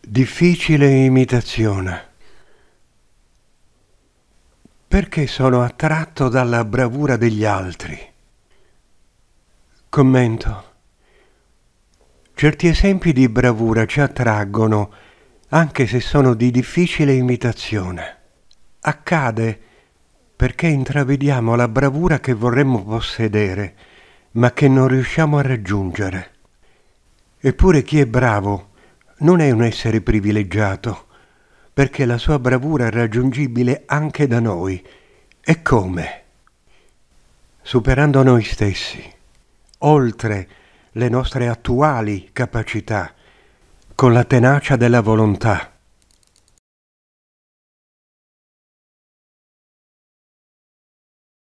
Difficile imitazione. Perché sono attratto dalla bravura degli altri? Commento. Certi esempi di bravura ci attraggono, anche se sono di difficile imitazione. Accade perché intravediamo la bravura che vorremmo possedere, ma che non riusciamo a raggiungere. Eppure chi è bravo non è un essere privilegiato, perché la sua bravura è raggiungibile anche da noi. E come? Superando noi stessi, oltre le nostre attuali capacità, con la tenacia della volontà.